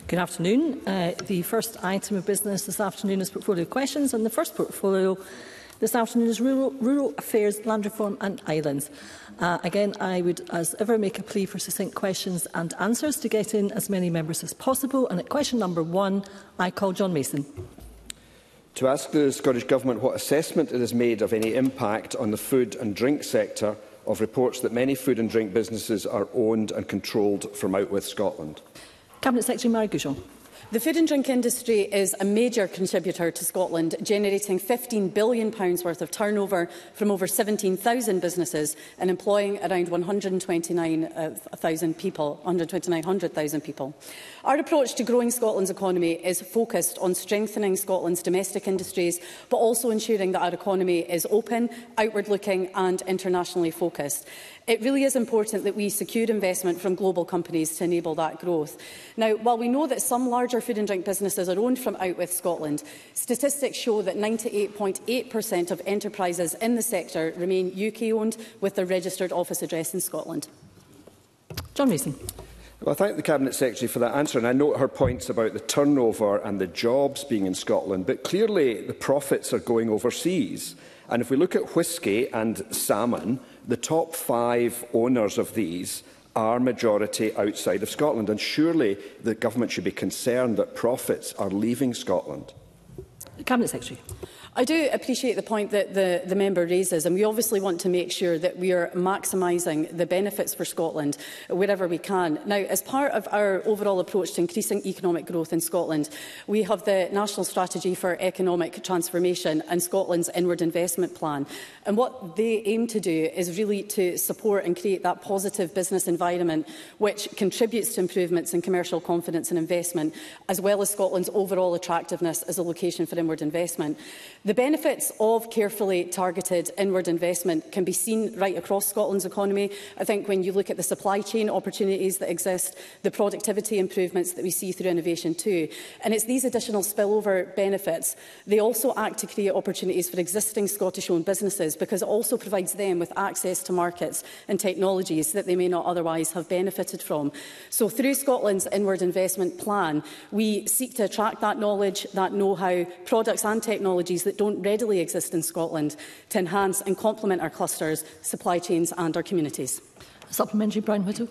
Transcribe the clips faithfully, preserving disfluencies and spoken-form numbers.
Good afternoon. Uh, the first item of business this afternoon is portfolio questions, and the first portfolio this afternoon is Rural, Rural Affairs, Land Reform and Islands. Uh, again, I would, as ever, make a plea for succinct questions and answers to get in as many members as possible. And at question number one, I call John Mason. To ask the Scottish Government what assessment it has made of any impact on the food and drink sector of reports that many food and drink businesses are owned and controlled from out with Scotland. Cabinet Secretary Marie Goujon. The food and drink industry is a major contributor to Scotland, generating fifteen billion pounds worth of turnover from over seventeen thousand businesses and employing around one hundred twenty-nine thousand people, one hundred twenty-nine hundred thousand people. Our approach to growing Scotland's economy is focused on strengthening Scotland's domestic industries, but also ensuring that our economy is open, outward-looking and internationally focused. It really is important that we secure investment from global companies to enable that growth. Now, while we know that some larger food and drink businesses are owned from out with Scotland, statistics show that ninety-eight point eight percent of enterprises in the sector remain U K-owned with their registered office address in Scotland. John Mason. Well, I thank the Cabinet Secretary for that answer, and I note her points about the turnover and the jobs being in Scotland, but clearly the profits are going overseas. And if we look at whisky and salmon, the top five owners of these are majority outside of Scotland, and surely the Government should be concerned that profits are leaving Scotland. Cabinet Secretary. I do appreciate the point that the, the member raises, and we obviously want to make sure that we are maximising the benefits for Scotland wherever we can. Now, as part of our overall approach to increasing economic growth in Scotland, we have the National Strategy for Economic Transformation and Scotland's Inward Investment Plan. And what they aim to do is really to support and create that positive business environment which contributes to improvements in commercial confidence and investment, as well as Scotland's overall attractiveness as a location for inward investment. The benefits of carefully targeted inward investment can be seen right across Scotland's economy. I think when you look at the supply chain opportunities that exist, the productivity improvements that we see through innovation too. And it's these additional spillover benefits. They also act to create opportunities for existing Scottish-owned businesses, because it also provides them with access to markets and technologies that they may not otherwise have benefited from. So through Scotland's Inward Investment Plan, we seek to attract that knowledge, that know-how, products and technologies that don't readily exist in Scotland to enhance and complement our clusters, supply chains and our communities. Supplementary, Brian Whittle.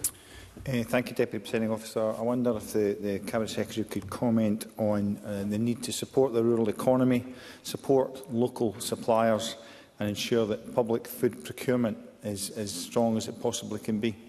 Uh, thank you, Deputy Presiding Officer. I wonder if the, the Cabinet Secretary could comment on uh, the need to support the rural economy, support local suppliers and ensure that public food procurement is as strong as it possibly can be.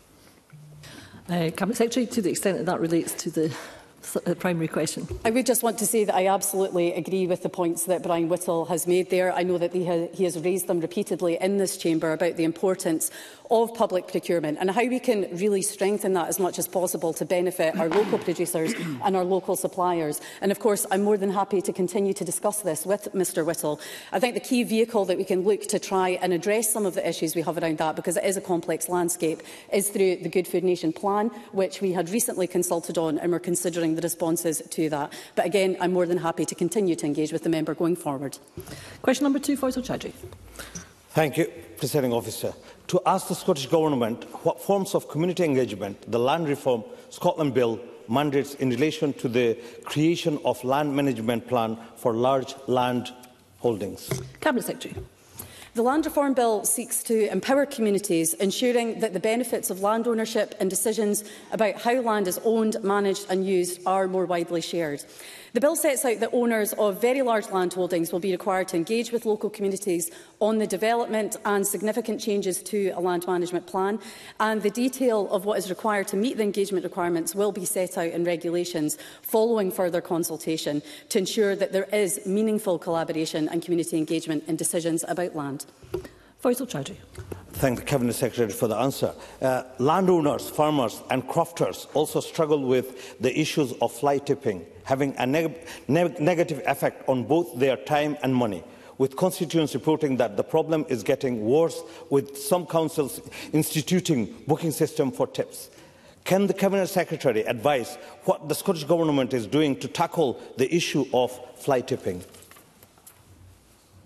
Uh, Cabinet Secretary, to the extent that that relates to the Uh, primary question. I would just want to say that I absolutely agree with the points that Brian Whittle has made there. I know that he, ha he has raised them repeatedly in this chamber about the importance of public procurement and how we can really strengthen that as much as possible to benefit our local producers and our local suppliers. And of course, I'm more than happy to continue to discuss this with Mr Whittle. I think the key vehicle that we can look to try and address some of the issues we have around that, because it is a complex landscape, is through the Good Food Nation plan, which we had recently consulted on, and we're considering the responses to that. But again, I'm more than happy to continue to engage with the member going forward. Question number two, Faisal Chowdhury. Thank you, Presiding Officer. To ask the Scottish Government what forms of community engagement the Land Reform Scotland Bill mandates in relation to the creation of land management plan for large land holdings. Cabinet Secretary. The Land Reform Bill seeks to empower communities, ensuring that the benefits of land ownership and decisions about how land is owned, managed and used are more widely shared. The bill sets out that owners of very large land holdings will be required to engage with local communities on the development and significant changes to a land management plan, and the detail of what is required to meet the engagement requirements will be set out in regulations following further consultation to ensure that there is meaningful collaboration and community engagement in decisions about land. Faisal Chowdhury. Thank the Cabinet Secretary for the answer. Uh, landowners, farmers and crofters also struggle with the issues of fly tipping, having a neg neg negative effect on both their time and money, with constituents reporting that the problem is getting worse, with some councils instituting booking system for tips. Can the Cabinet Secretary advise what the Scottish Government is doing to tackle the issue of fly tipping?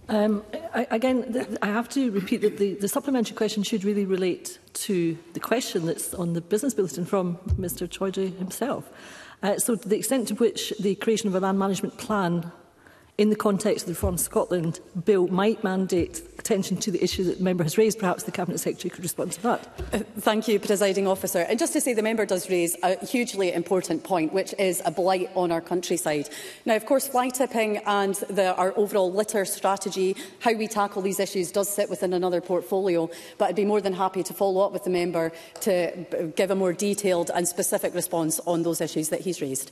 Um, I, again, the, I have to repeat that the, the supplementary question should really relate to the question that's on the business bulletin from Mr Choudhury himself. Uh, so to the extent to which the creation of a land management plan in the context of the Reform Scotland bill might mandate attention to the issue that the member has raised, perhaps the Cabinet Secretary could respond to that. Uh, thank you, Presiding Officer. And just to say, the member does raise a hugely important point, which is a blight on our countryside. Now, of course, fly tipping and the, our overall litter strategy, how we tackle these issues, does sit within another portfolio. But I'd be more than happy to follow up with the member to give a more detailed and specific response on those issues that he's raised.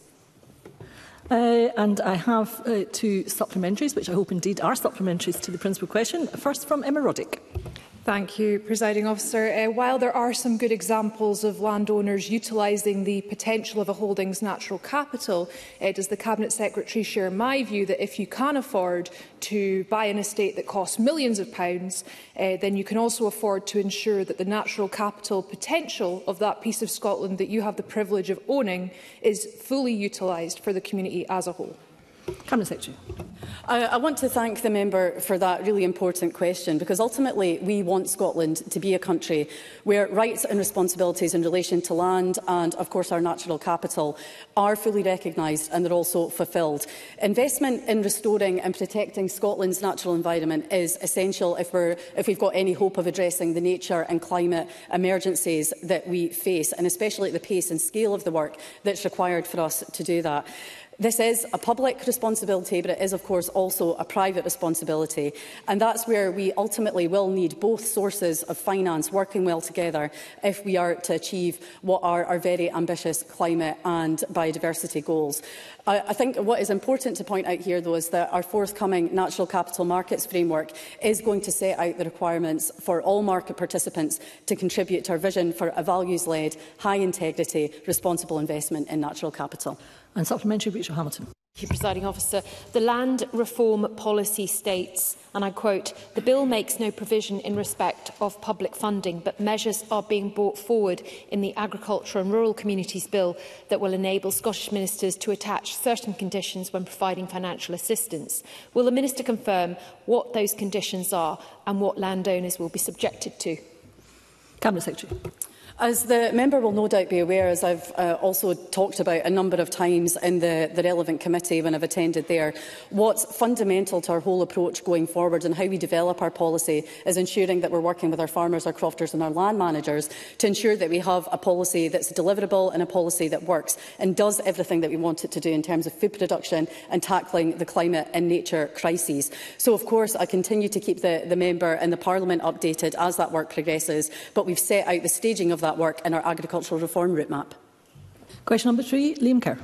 Uh, and I have uh, two supplementaries, which I hope indeed are supplementaries to the principal question. First from Emma Roddick. Thank you, Presiding Officer. Uh, while there are some good examples of landowners utilising the potential of a holding's natural capital, uh, does the Cabinet Secretary share my view that if you can afford to buy an estate that costs millions of pounds, uh, then you can also afford to ensure that the natural capital potential of that piece of Scotland that you have the privilege of owning is fully utilised for the community as a whole? Cabinet Secretary. I, I want to thank the member for that really important question, because ultimately we want Scotland to be a country where rights and responsibilities in relation to land and, of course, our natural capital are fully recognised and they're also fulfilled. Investment in restoring and protecting Scotland's natural environment is essential if, we're, if we've got any hope of addressing the nature and climate emergencies that we face, and especially at the pace and scale of the work that's required for us to do that. This is a public responsibility, but it is, of course, also a private responsibility. And that's where we ultimately will need both sources of finance working well together if we are to achieve what are our very ambitious climate and biodiversity goals. I, I think what is important to point out here, though, is that our forthcoming Natural Capital Markets framework is going to set out the requirements for all market participants to contribute to our vision for a values-led, high-integrity, responsible investment in natural capital. And supplementary, Rachel Hamilton. Thank you, Presiding Officer. The land reform policy states, and I quote, "The bill makes no provision in respect of public funding, but measures are being brought forward in the Agriculture and Rural Communities Bill that will enable Scottish ministers to attach certain conditions when providing financial assistance. Will the Minister confirm what those conditions are and what landowners will be subjected to?" Cabinet Secretary. As the member will no doubt be aware, as I've uh, also talked about a number of times in the, the relevant committee when I've attended there, what's fundamental to our whole approach going forward and how we develop our policy is ensuring that we're working with our farmers, our crofters and our land managers to ensure that we have a policy that's deliverable and a policy that works and does everything that we want it to do in terms of food production and tackling the climate and nature crises. So, of course, I continue to keep the, the member and the Parliament updated as that work progresses, but we've set out the staging of that work in our agricultural reform route map. Question number three, Liam Kerr.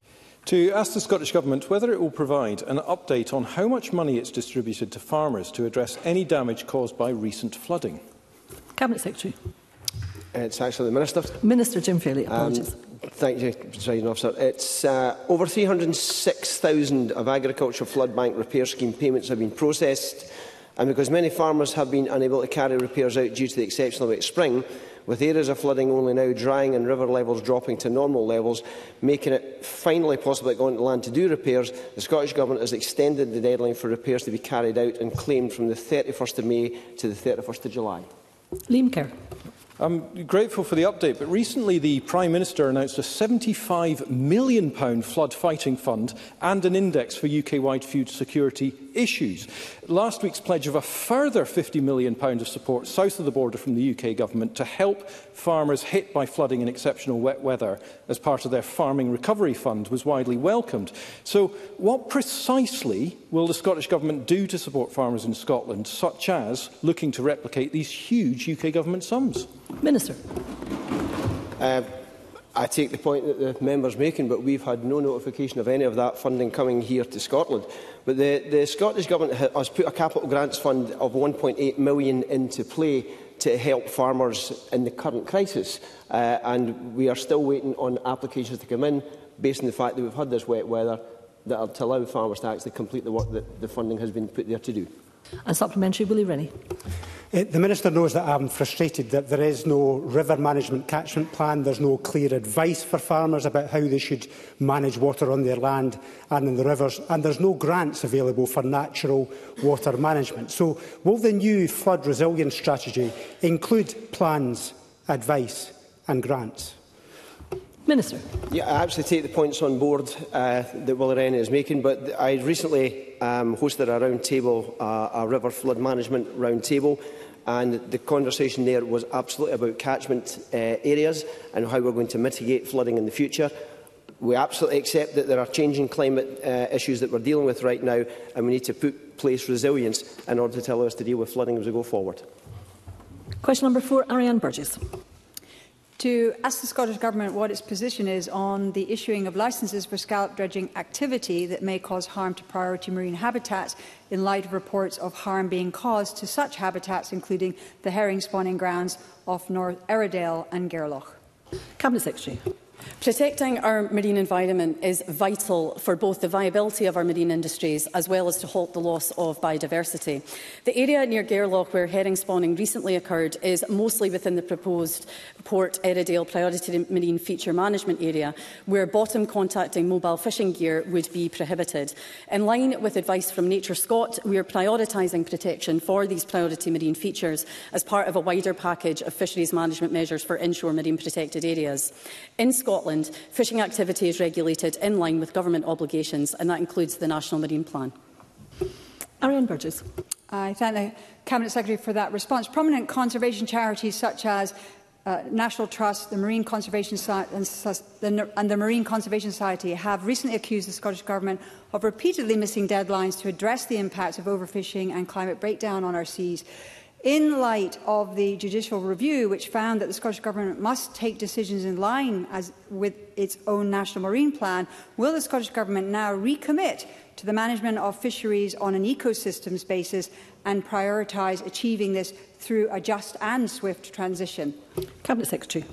To ask the Scottish Government whether it will provide an update on how much money it's distributed to farmers to address any damage caused by recent flooding. Cabinet Secretary. It's actually the Minister. Minister Jim Fairley, apologies. Um, thank you, Presiding Officer. It's uh, over three hundred and six thousand of agriculture flood bank repair scheme payments have been processed, and because many farmers have been unable to carry repairs out due to the exceptionally wet spring, with areas of flooding only now drying and river levels dropping to normal levels, making it finally possible to go onto land to do repairs, the Scottish Government has extended the deadline for repairs to be carried out and claimed from the thirty-first of May to the thirty-first of July. Liam Kerr. I'm grateful for the update, but recently the Prime Minister announced a seventy-five million pounds flood fighting fund and an index for U K-wide food security issues. Last week's pledge of a further fifty million pounds of support south of the border from the U K Government to help farmers hit by flooding and exceptional wet weather as part of their Farming Recovery Fund was widely welcomed. So what precisely will the Scottish Government do to support farmers in Scotland, such as looking to replicate these huge U K Government sums? Minister. Uh, I take the point that the member is making, but we've had no notification of any of that funding coming here to Scotland. But the, the Scottish Government has put a capital grants fund of one point eight million pounds into play to help farmers in the current crisis. Uh, and we are still waiting on applications to come in, based on the fact that we've had this wet weather, that are to allow farmers to actually complete the work that the funding has been put there to do. And supplementary, Willie Rennie. Uh, the Minister knows that I am frustrated that there is no river management catchment plan, there is no clear advice for farmers about how they should manage water on their land and in the rivers, and there is no grants available for natural water management. So will the new flood resilience strategy include plans, advice and grants? Minister. Yeah, I actually take the points on board uh, that Willie Rennie is making, but I recently um, hosted a round table, uh, a river flood management round table, and the conversation there was absolutely about catchment uh, areas and how we're going to mitigate flooding in the future. We absolutely accept that there are changing climate uh, issues that we're dealing with right now, and we need to put in place resilience in order to allow us to deal with flooding as we go forward. Question number four, Ariane Burgess. To ask the Scottish Government what its position is on the issuing of licences for scallop dredging activity that may cause harm to priority marine habitats in light of reports of harm being caused to such habitats, including the herring spawning grounds off North Erridale and Gairloch. Cabinet Secretary. Protecting our marine environment is vital for both the viability of our marine industries as well as to halt the loss of biodiversity. The area near Gairloch where herring spawning recently occurred is mostly within the proposed Port Erridale Priority Marine Feature Management Area, where bottom contacting mobile fishing gear would be prohibited. In line with advice from Nature Scot, we are prioritising protection for these priority marine features as part of a wider package of fisheries management measures for inshore marine protected areas. In Scotland, fishing activity is regulated in line with government obligations, and that includes the National Marine Plan. Ariane Burgess. I thank the Cabinet Secretary for that response. Prominent conservation charities such as uh, National Trust, the Marine Conservation Society and, the, and the Marine Conservation Society have recently accused the Scottish Government of repeatedly missing deadlines to address the impacts of overfishing and climate breakdown on our seas. In light of the judicial review, which found that the Scottish Government must take decisions in line as with its own National Marine Plan, will the Scottish Government now recommit to the management of fisheries on an ecosystems basis and prioritise achieving this through a just and swift transition? Cabinet Secretary.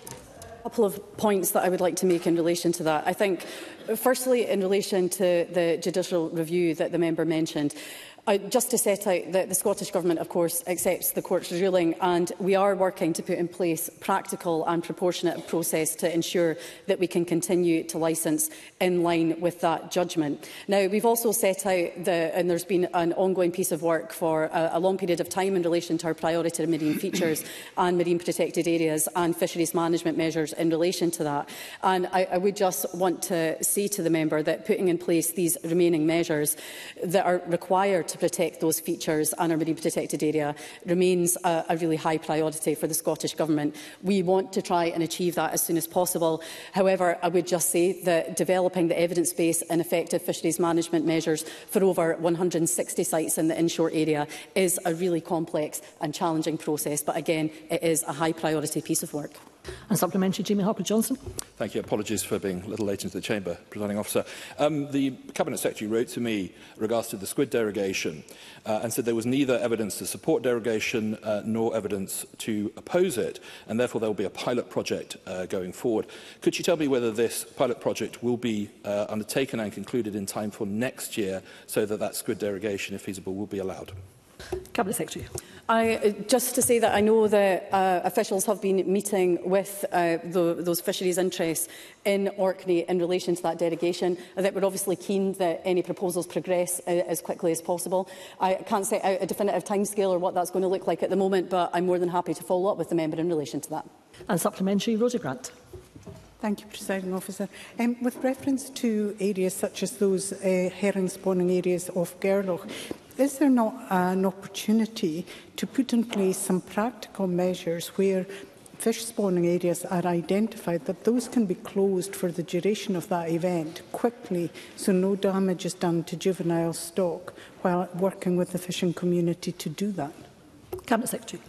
A couple of points that I would like to make in relation to that. I think, firstly, in relation to the judicial review that the member mentioned, Uh, just to set out that the Scottish Government, of course, accepts the Court's ruling, and we are working to put in place practical and proportionate process to ensure that we can continue to licence in line with that judgment. Now, we've also set out, the, and there's been an ongoing piece of work for a, a long period of time in relation to our priority marine features and marine protected areas and fisheries management measures in relation to that. And I, I would just want to say to the member that putting in place these remaining measures that are required to protect those features and our marine protected area remains a, a really high priority for the Scottish Government. We want to try and achieve that as soon as possible. However, I would just say that developing the evidence base and effective fisheries management measures for over one hundred and sixty sites in the inshore area is a really complex and challenging process, but again, it is a high priority piece of work. And supplementary, Jamie Harper-Johnson. Thank you. Apologies for being a little late into the chamber, Presiding Officer. Um, the Cabinet Secretary wrote to me in regards to the squid derogation uh, and said there was neither evidence to support derogation uh, nor evidence to oppose it, and therefore there will be a pilot project uh, going forward. Could you tell me whether this pilot project will be uh, undertaken and concluded in time for next year so that that squid derogation, if feasible, will be allowed? Cabinet Secretary. I, just to say that I know that uh, officials have been meeting with uh, the, those fisheries interests in Orkney in relation to that derogation, and that we're obviously keen that any proposals progress uh, as quickly as possible. I can't set out a definitive timescale or what that's going to look like at the moment, but I'm more than happy to follow up with the member in relation to that. And supplementary, Rosa Grant. Thank you, Presiding Officer. Um, with reference to areas such as those uh, herring spawning areas off Gairloch, is there not an opportunity to put in place some practical measures where fish spawning areas are identified, that those can be closed for the duration of that event quickly so no damage is done to juvenile stock, while working with the fishing community to do that? Cabinet Secretary.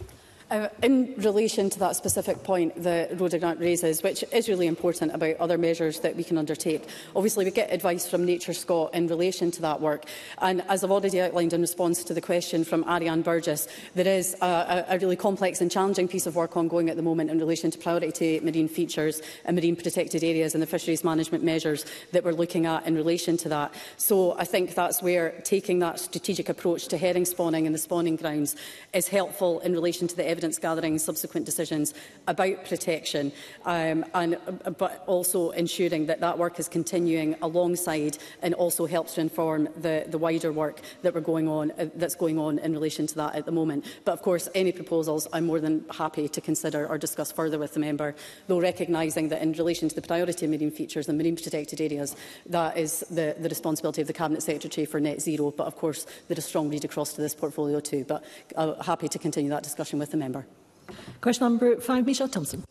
Uh, in relation to that specific point that Rhoda Grant raises, which is really important about other measures that we can undertake, obviously we get advice from Nature Scot in relation to that work. And as I've already outlined in response to the question from Ariane Burgess, there is a, a really complex and challenging piece of work ongoing at the moment in relation to priority marine features and marine protected areas and the fisheries management measures that we're looking at in relation to that. So I think that's where taking that strategic approach to herring spawning and the spawning grounds is helpful in relation to the evidence evidence gathering and subsequent decisions about protection, um, and, but also ensuring that that work is continuing alongside and also helps to inform the, the wider work that we're going on, uh, that's going on in relation to that at the moment. But of course, any proposals I'm more than happy to consider or discuss further with the member, though recognising that in relation to the priority of marine features and marine protected areas, that is the, the responsibility of the Cabinet Secretary for net zero. But of course, there is strong read across to this portfolio too. But I'm happy to continue that discussion with the member. Question number five, Michelle Thompson.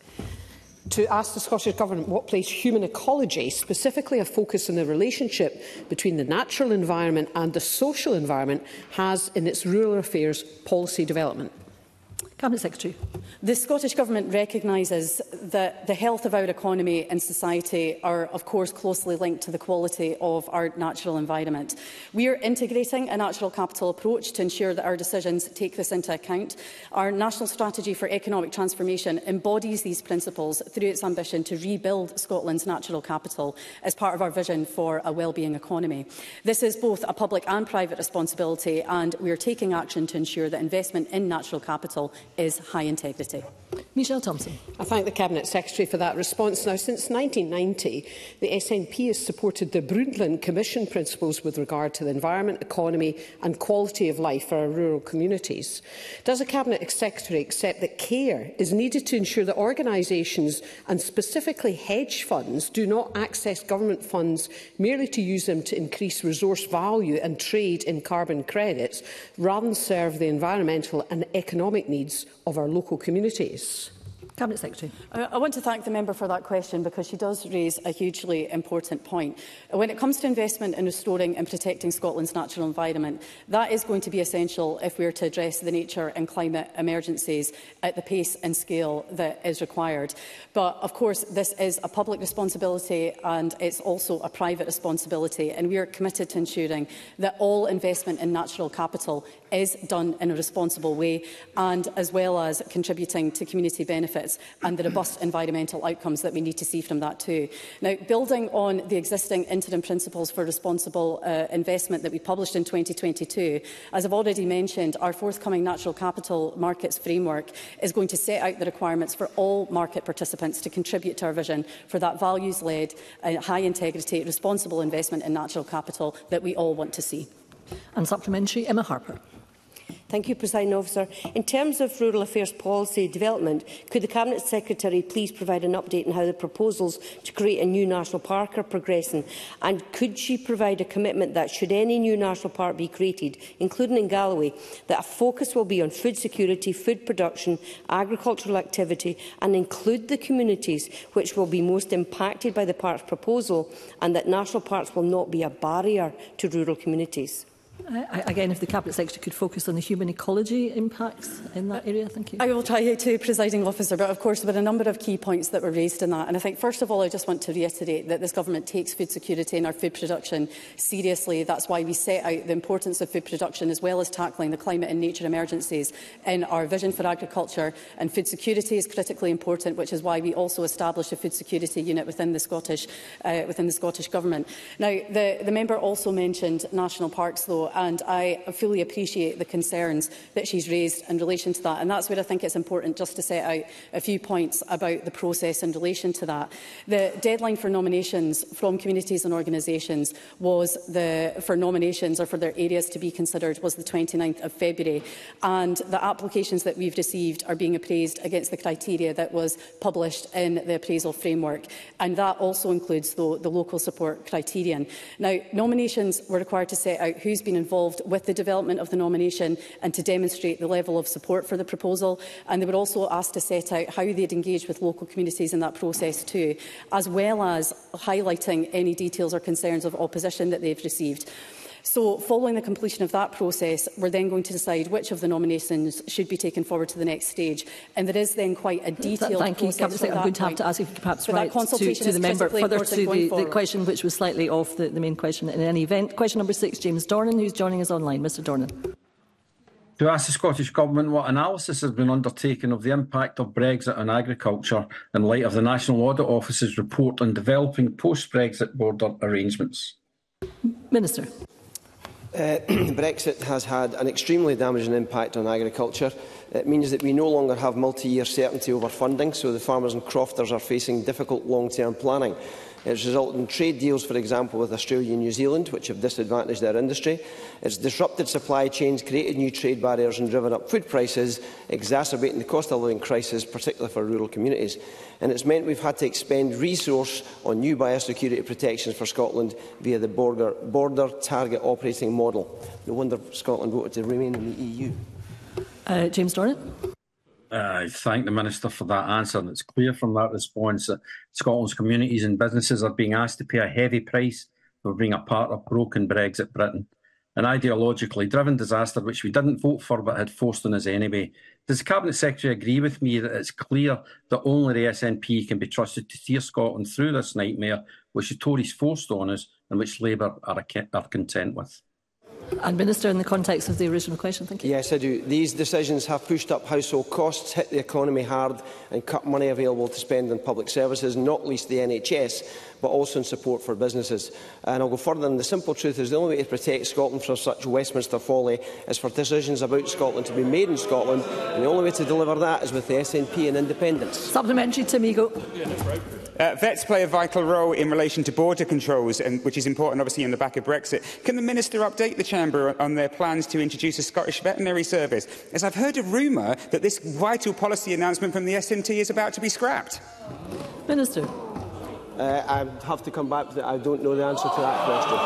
To ask the Scottish Government what place human ecology, specifically a focus on the relationship between the natural environment and the social environment, has in its rural affairs policy development. Cabinet Secretary. The Scottish Government recognises that the health of our economy and society are, of course, closely linked to the quality of our natural environment. We are integrating a natural capital approach to ensure that our decisions take this into account. Our National Strategy for Economic Transformation embodies these principles through its ambition to rebuild Scotland's natural capital as part of our vision for a wellbeing economy. This is both a public and private responsibility, and we are taking action to ensure that investment in natural capital is high integrity. Michelle Thompson. I thank the Cabinet Secretary for that response. Now, since nineteen ninety, the S N P has supported the Brundtland Commission principles with regard to the environment, economy and quality of life for our rural communities. Does the Cabinet Secretary accept that care is needed to ensure that organisations, and specifically hedge funds, do not access government funds merely to use them to increase resource value and trade in carbon credits, rather than serve the environmental and economic needs of our local communities? Cabinet Secretary. I want to thank the member for that question, because she does raise a hugely important point. When it comes to investment in restoring and protecting Scotland's natural environment, that is going to be essential if we are to address the nature and climate emergencies at the pace and scale that is required. But of course, this is a public responsibility and it's also a private responsibility, and we are committed to ensuring that all investment in natural capital is done in a responsible way, and as well as contributing to community benefits and the robust environmental outcomes that we need to see from that too. Now, building on the existing interim principles for responsible uh, investment that we published in twenty twenty-two, as I've already mentioned, our forthcoming natural capital markets framework is going to set out the requirements for all market participants to contribute to our vision for that values-led, uh, high-integrity, responsible investment in natural capital that we all want to see. And supplementary, Emma Harper. Thank you, Presiding Officer. In terms of rural affairs policy development, could the Cabinet Secretary please provide an update on how the proposals to create a new national park are progressing? And could she provide a commitment that, should any new national park be created, including in Galloway, that a focus will be on food security, food production, agricultural activity, and include the communities which will be most impacted by the park's proposal, and that national parks will not be a barrier to rural communities? Uh, again, if the Cabinet Secretary could focus on the human ecology impacts in that area. Thank you. I will try to, Presiding Officer, but of course there were a number of key points that were raised in that. And I think, first of all, I just want to reiterate that this Government takes food security and our food production seriously. That's why we set out the importance of food production, as well as tackling the climate and nature emergencies in our vision for agriculture. And food security is critically important, which is why we also established a food security unit within the Scottish, uh, within the Scottish Government. Now, the, the member also mentioned national parks, though, and I fully appreciate the concerns that she's raised in relation to that. And that's where I think it's important just to set out a few points about the process in relation to that. The deadline for nominations from communities and organisations was the, for nominations or for their areas to be considered was the twenty-ninth of February. And the applications that we've received are being appraised against the criteria that was published in the appraisal framework. And that also includes, though, the local support criterion. Now, nominations were required to set out who's been involved with the development of the nomination and to demonstrate the level of support for the proposal. And they were also asked to set out how they'd engage with local communities in that process too, as well as highlighting any details or concerns of opposition that they've received. So following the completion of that process, we're then going to decide which of the nominations should be taken forward to the next stage. And there is then quite a detailed Thank you, process. I'm going to have to ask if you perhaps but write to, to the member further to the, the question, which was slightly off the, the main question in any event. Question number six, James Dornan, who's joining us online. Mister Dornan. To ask the Scottish Government what analysis has been undertaken of the impact of Brexit on agriculture in light of the National Audit Office's report on developing post-Brexit border arrangements. Minister. Uh, Brexit has had an extremely damaging impact on agriculture. It means that we no longer have multi-year certainty over funding, so the farmers and crofters are facing difficult long-term planning. It's resulted in trade deals, for example, with Australia and New Zealand, which have disadvantaged their industry. It's disrupted supply chains, created new trade barriers and driven up food prices, exacerbating the cost of living crisis, particularly for rural communities. And it's meant we've had to expend resource on new biosecurity protections for Scotland via the border, border target operating model. No wonder Scotland voted to remain in the E U. Uh, James Dornan. Uh, I thank the Minister for that answer. And it's clear from that response that Scotland's communities and businesses are being asked to pay a heavy price for being a part of broken Brexit Britain, an ideologically driven disaster which we didn't vote for but had forced on us anyway. Does the Cabinet Secretary agree with me that it's clear that only the S N P can be trusted to steer Scotland through this nightmare which the Tories forced on us and which Labour are, are content with? And Minister, in the context of the original question, thank you. Yes, I do. These decisions have pushed up household costs, hit the economy hard and cut money available to spend on public services, not least the N H S, but also in support for businesses. And I'll go further, and the simple truth is the only way to protect Scotland from such Westminster folly is for decisions about Scotland to be made in Scotland, and the only way to deliver that is with the S N P and independence. Supplementary, Tim Eagle. Uh, vets play a vital role in relation to border controls, and, which is important obviously on the back of Brexit. Can the Minister update the Chamber on their plans to introduce a Scottish veterinary service, as I've heard a rumour that this vital policy announcement from the S N T is about to be scrapped? Minister. Uh, I have to come back to that. I don't know the answer to that question.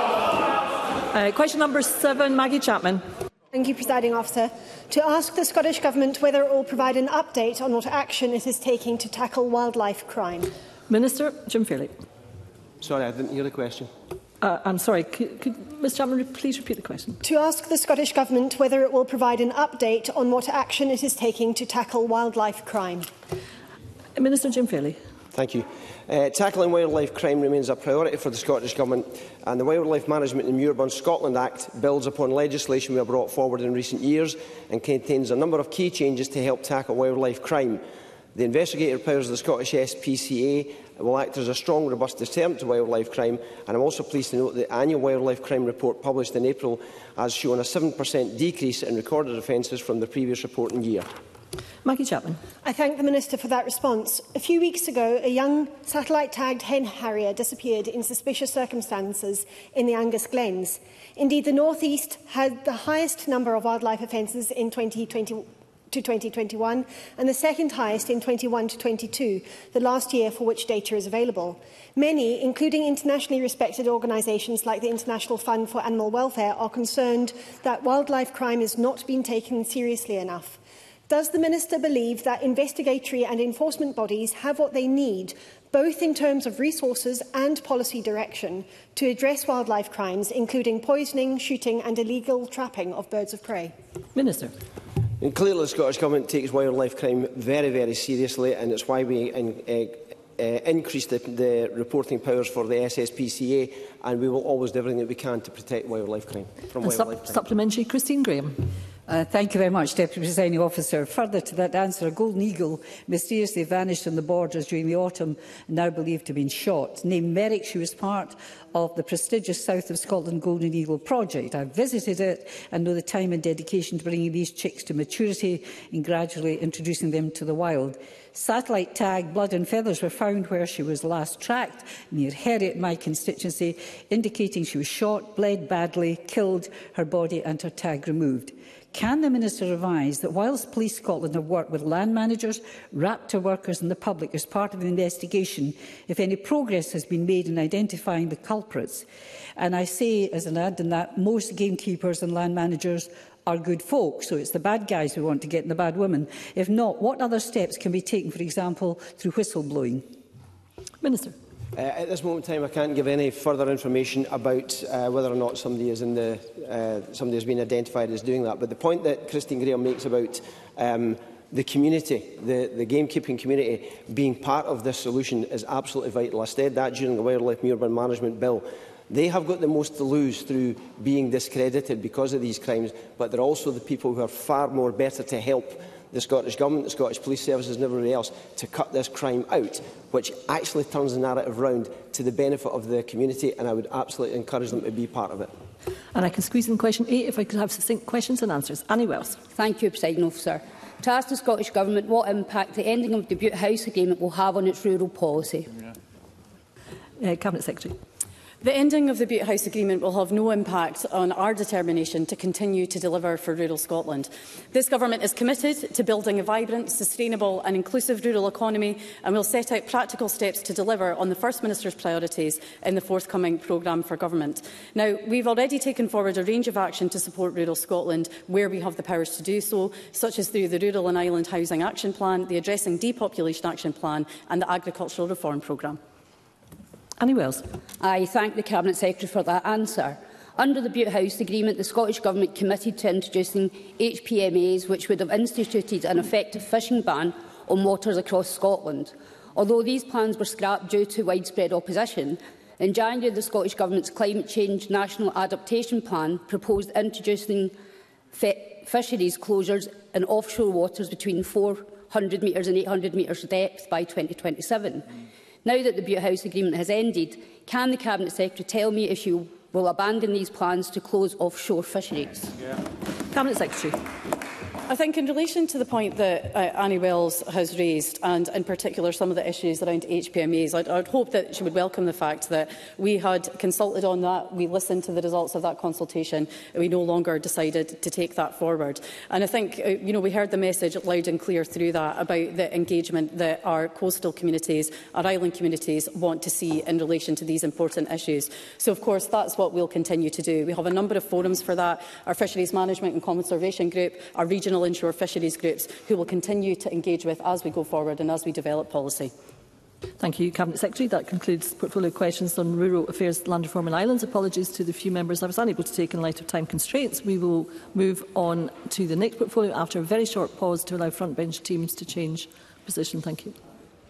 Uh, question number seven, Maggie Chapman. Thank you, Presiding Officer. To ask the Scottish Government whether it will provide an update on what action it is taking to tackle wildlife crime. Minister, Jim Fairley. Sorry, I didn't hear the question. Uh, I'm sorry, could, could Miz Chapman please repeat the question? To ask the Scottish Government whether it will provide an update on what action it is taking to tackle wildlife crime. Minister Jim Fairley. Thank you. Uh, tackling wildlife crime remains a priority for the Scottish Government, and the Wildlife Management and Muirburn Scotland Act builds upon legislation we have brought forward in recent years and contains a number of key changes to help tackle wildlife crime. The investigative powers of the Scottish S P C A will act as a strong, robust deterrent to wildlife crime, and I'm also pleased to note that the annual wildlife crime report published in April has shown a seven percent decrease in recorded offences from the previous reporting year. Maggie Chapman. I thank the Minister for that response. A few weeks ago, a young satellite-tagged hen harrier disappeared in suspicious circumstances in the Angus Glens. Indeed, the North East had the highest number of wildlife offences in twenty twenty to twenty twenty-one and the second highest in twenty-one to twenty-two, the last year for which data is available. Many, including internationally respected organisations like the International Fund for Animal Welfare, are concerned that wildlife crime is not being taken seriously enough. Does the Minister believe that investigatory and enforcement bodies have what they need, both in terms of resources and policy direction, to address wildlife crimes, including poisoning, shooting and illegal trapping of birds of prey? Minister. And clearly, the Scottish Government takes wildlife crime very, very seriously, and it's why we in, uh, uh, increased the, the reporting powers for the S S P C A, and we will always do everything that we can to protect wildlife crime. From and wildlife sup crime. Supplementary, Christine Graham. Uh, thank you very much, Deputy Presiding Officer. Further to that answer, a golden eagle mysteriously vanished on the borders during the autumn and now believed to have been shot. Named Merrick, she was part of the prestigious South of Scotland Golden Eagle project. I visited it and know the time and dedication to bringing these chicks to maturity and gradually introducing them to the wild. Satellite tag blood and feathers were found where she was last tracked, near Heriot, my constituency, indicating she was shot, bled badly, killed, her body and her tag removed. Can the Minister advise that whilst Police Scotland have worked with land managers, raptor workers and the public as part of the investigation, if any progress has been made in identifying the culprits? And I say, as an add in that, most gamekeepers and land managers are good folk, so it's the bad guys we want to get and the bad women. If not, what other steps can be taken, for example, through whistleblowing? Minister. Uh, at this moment in time, I can't give any further information about uh, whether or not somebody is in the uh, somebody has been identified as doing that. But the point that Christine Graham makes about um, the community, the, the gamekeeping community, being part of this solution is absolutely vital. I said that during the Wildlife and Urban Management Bill. They have got the most to lose through being discredited because of these crimes, but they're also the people who are far more better to help the Scottish Government, the Scottish Police Services and everybody else to cut this crime out, which actually turns the narrative round to the benefit of the community, and I would absolutely encourage them to be part of it. And I can squeeze in question eight if I could have succinct questions and answers. Annie Wells. Thank you, Presiding Officer. To ask the Scottish Government what impact the ending of the Bute House Agreement will have on its rural policy. Uh, Cabinet Secretary. The ending of the Bute House Agreement will have no impact on our determination to continue to deliver for rural Scotland. This Government is committed to building a vibrant, sustainable and inclusive rural economy, and will set out practical steps to deliver on the First Minister's priorities in the forthcoming programme for government. Now, we've already taken forward a range of action to support rural Scotland where we have the powers to do so, such as through the Rural and Island Housing Action Plan, the Addressing Depopulation Action Plan and the Agricultural Reform Programme. Annie Wells. I thank the Cabinet Secretary for that answer. Under the Bute House Agreement, the Scottish Government committed to introducing H P M As which would have instituted an effective fishing ban on waters across Scotland. Although these plans were scrapped due to widespread opposition, in January the Scottish Government's Climate Change National Adaptation Plan proposed introducing fisheries closures in offshore waters between four hundred metres and eight hundred metres depth by twenty twenty-seven. Now that the Bute House Agreement has ended, can the Cabinet Secretary tell me if she will abandon these plans to close offshore fisheries? Yeah. Cabinet Secretary. I think in relation to the point that uh, Annie Wells has raised, and in particular some of the issues around H P M As, I'd, I'd hope that she would welcome the fact that we had consulted on that, we listened to the results of that consultation, and we no longer decided to take that forward. And I think uh, you know, we heard the message loud and clear through that about the engagement that our coastal communities, our island communities want to see in relation to these important issues. So of course that's what we'll continue to do. We have a number of forums for that, our Fisheries Management and Conservation Group, our regional inshore fisheries groups, who will continue to engage with as we go forward and as we develop policy. Thank you, Cabinet Secretary. That concludes portfolio questions on rural affairs, land reform and islands. Apologies to the few members I was unable to take in light of time constraints. We will move on to the next portfolio after a very short pause to allow front bench teams to change position. Thank you.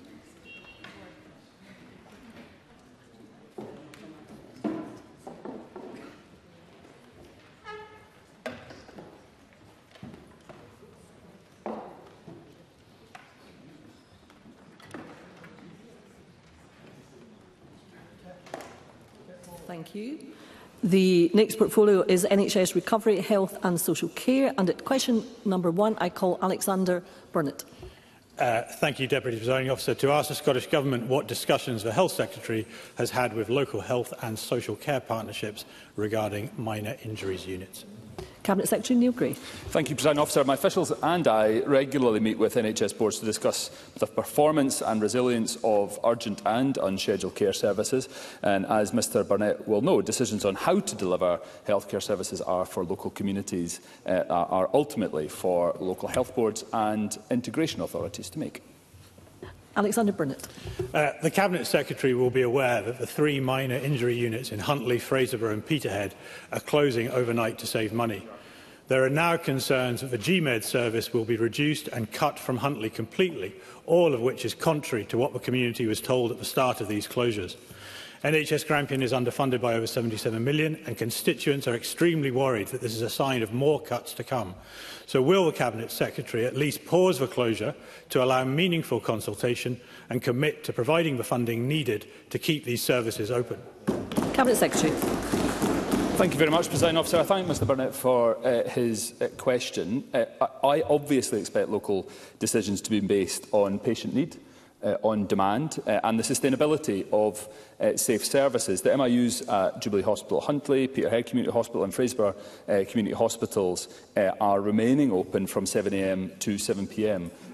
Thank you. The next portfolio is N H S Recovery, Health and Social Care. And at question number one, I call Alexander Burnett. Uh, thank you, Deputy Presiding Officer. To ask the Scottish Government what discussions the Health Secretary has had with local health and social care partnerships regarding minor injuries units. Cabinet Secretary Neil Gray. Thank you, President Officer. My officials and I regularly meet with N H S boards to discuss the performance and resilience of urgent and unscheduled care services. And as Mr Burnett will know, decisions on how to deliver healthcare services are for local communities, uh, are ultimately for local health boards and integration authorities to make. Alexander Burnett. Uh, the Cabinet Secretary will be aware that the three minor injury units in Huntly, Fraserburgh and Peterhead are closing overnight to save money. There are now concerns that the G MED service will be reduced and cut from Huntly completely, all of which is contrary to what the community was told at the start of these closures. N H S Grampian is underfunded by over seventy-seven million pounds and constituents are extremely worried that this is a sign of more cuts to come. So will the Cabinet Secretary at least pause the closure to allow meaningful consultation and commit to providing the funding needed to keep these services open? Cabinet Secretary. Thank you very much, President Officer. I thank Mr Burnett for uh, his uh, question. Uh, I obviously expect local decisions to be based on patient need, Uh, on demand uh, and the sustainability of uh, safe services. The M I Us at Jubilee Hospital Huntly, Peterhead Community Hospital and Fraserburgh uh, Community Hospitals uh, are remaining open from seven a m to seven p m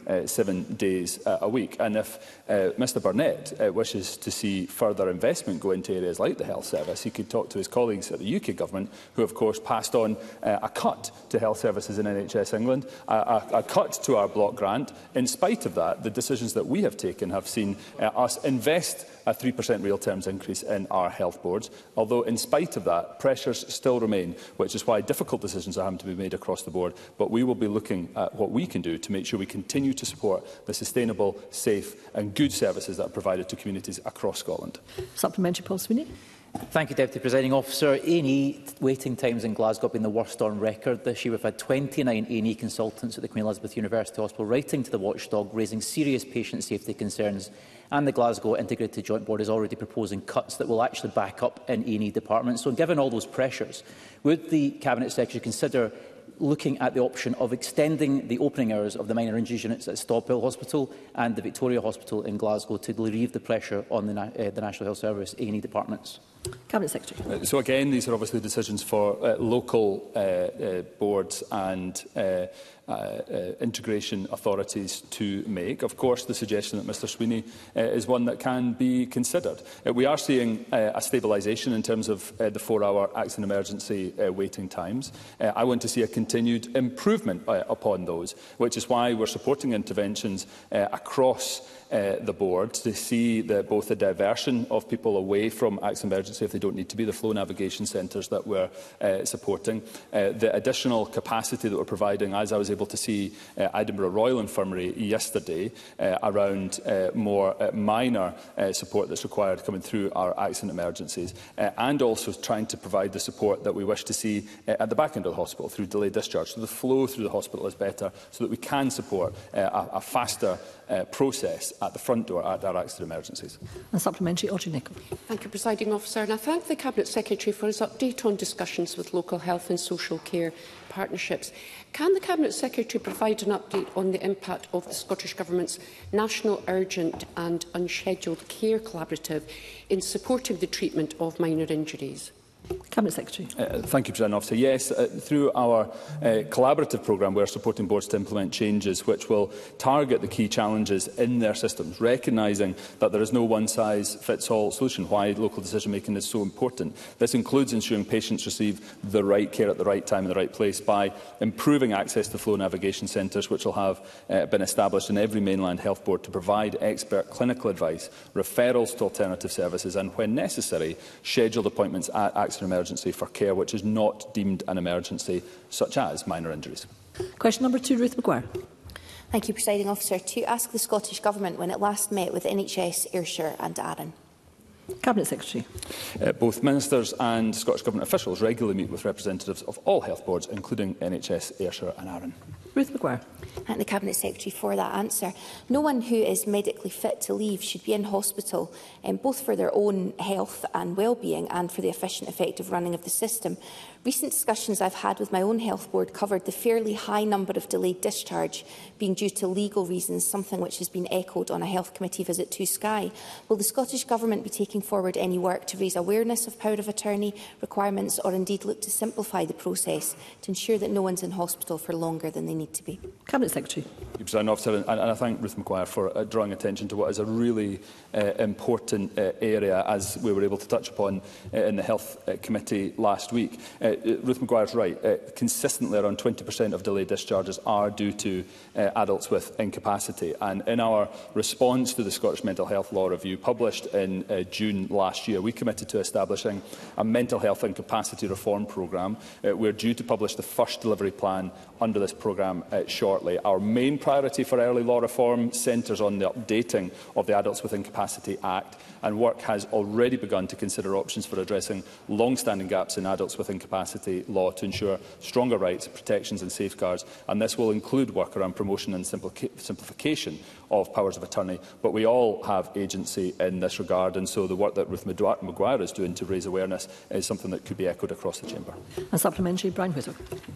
uh, seven days uh, a week. And if uh, Mr Burnett uh, wishes to see further investment go into areas like the health service, he could talk to his colleagues at the U K Government, who of course passed on uh, a cut to health services in N H S England, a, a, a cut to our block grant. In spite of that, the decisions that we have taken have seen uh, us invest a three percent real terms increase in our health boards, although in spite of that, pressures still remain, which is why difficult decisions are having to be made across the board. But we will be looking at what we can do to make sure we continue to support the sustainable, safe and good services that are provided to communities across Scotland. Supplementary, Paul Sweeney. Thank you, Deputy Presiding Officer. A and E waiting times in Glasgow have been the worst on record this year. We've had twenty-nine A and E consultants at the Queen Elizabeth University Hospital writing to the watchdog, raising serious patient safety concerns, and the Glasgow Integrated Joint Board is already proposing cuts that will actually back up in A and E departments. So given all those pressures, would the Cabinet Secretary consider looking at the option of extending the opening hours of the minor injuries units at Stobhill Hospital and the Victoria Hospital in Glasgow to relieve the pressure on the, uh, the National Health Service A and E departments? Cabinet Secretary. Uh, so again, these are obviously decisions for uh, local uh, uh, boards and uh, uh, uh, integration authorities to make. Of course, the suggestion that Mr Sweeney uh, is one that can be considered. Uh, we are seeing uh, a stabilisation in terms of uh, the four-hour accident emergency uh, waiting times. Uh, I want to see a continued improvement uh, upon those, which is why we're supporting interventions uh, across Uh, the board to see the, both the diversion of people away from accident emergency if they don't need to be, the flow navigation centres that we're uh, supporting, uh, the additional capacity that we're providing, as I was able to see uh, Edinburgh Royal Infirmary yesterday, uh, around uh, more uh, minor uh, support that's required coming through our accident emergencies, uh, and also trying to provide the support that we wish to see uh, at the back end of the hospital through delayed discharge. So the flow through the hospital is better so that we can support uh, a, a faster uh, process at the front door at our accident emergencies. And supplementary, Audrey Nicholl. Thank you, Presiding Officer. And I thank the Cabinet Secretary for his update on discussions with local health and social care partnerships. Can the Cabinet Secretary provide an update on the impact of the Scottish Government's National Urgent and Unscheduled Care Collaborative in supporting the treatment of minor injuries? Cabinet Secretary. Uh, thank you, President Officer. Yes, uh, through our uh, collaborative programme, we are supporting boards to implement changes which will target the key challenges in their systems, recognising that there is no one-size-fits-all solution, why local decision-making is so important. This includes ensuring patients receive the right care at the right time in the right place by improving access to flow navigation centres, which will have uh, been established in every mainland health board to provide expert clinical advice, referrals to alternative services and, when necessary, scheduled appointments at accident emergency for care which is not deemed an emergency, such as minor injuries. Question number two, Ruth Maguire. Thank you, Presiding Officer. To ask the Scottish Government when it last met with N H S, Ayrshire and Arran. Cabinet Secretary. Uh, both ministers and Scottish Government officials regularly meet with representatives of all health boards, including N H S, Ayrshire and Arran. Ruth Maguire. Thank the Cabinet Secretary for that answer. No one who is medically fit to leave should be in hospital, um, both for their own health and well-being and for the efficient, effective running of the system. Recent discussions I've had with my own health board covered the fairly high number of delayed discharge being due to legal reasons, something which has been echoed on a health committee visit to Skye. Will the Scottish Government be taking forward any work to raise awareness of power of attorney requirements, or indeed look to simplify the process to ensure that no one's in hospital for longer than they need to be? Cabinet Secretary. President Officer, and, and I thank Ruth Maguire for uh, drawing attention to what is a really uh, important uh, area, as we were able to touch upon uh, in the Health uh, Committee last week. Uh, Ruth Maguire is right. Uh, consistently, around twenty percent of delayed discharges are due to uh, adults with incapacity. And in our response to the Scottish Mental Health Law Review, published in uh, June last year, we committed to establishing a mental health incapacity reform programme. Uh, we're due to publish the first delivery plan under this programme uh, shortly. Our main priority for early law reform centres on the updating of the Adults with Incapacity Act, and work has already begun to consider options for addressing long-standing gaps in adults with incapacity law to ensure stronger rights, protections and safeguards, and this will include work around promotion and simplification of powers of attorney. But we all have agency in this regard, and so the work that Ruth Maguire is doing to raise awareness is something that could be echoed across the chamber. A supplementary, Brian Whittle.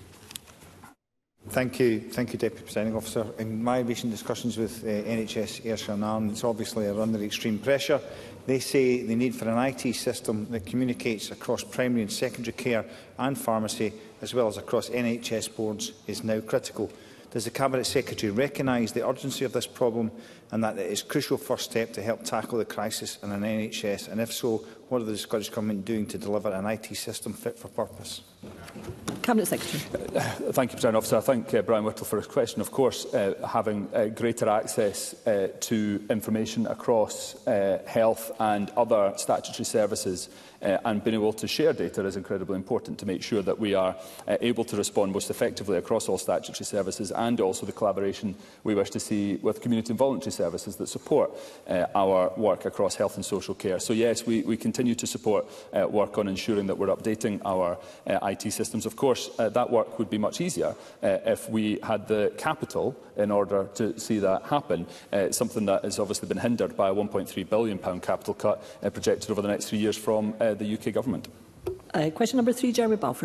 Thank you, thank you, Deputy Presiding Officer. In my recent discussions with uh, N H S, Ayrshire and Arran, it's obviously are under extreme pressure. They say the need for an I T system that communicates across primary and secondary care and pharmacy, as well as across N H S boards, is now critical. Does the Cabinet Secretary recognise the urgency of this problem and that it is a crucial first step to help tackle the crisis in an N H S? And if so, what are the Scottish Government doing to deliver an I T system fit for purpose? Cabinet Secretary. Uh, thank you, President Officer. I thank uh, Brian Whittle for his question. Of course, uh, having uh, greater access uh, to information across uh, health and other statutory services uh, and being able to share data is incredibly important to make sure that we are uh, able to respond most effectively across all statutory services, and also the collaboration we wish to see with community and voluntary services that support uh, our work across health and social care. So yes, we, we continue to support uh, work on ensuring that we're updating our uh, I T systems. Of course, uh, that work would be much easier uh, if we had the capital in order to see that happen, uh, something that has obviously been hindered by a one point three billion pounds capital cut uh, projected over the next three years from uh, the U K Government. Uh, question number three, Jeremy Balfour.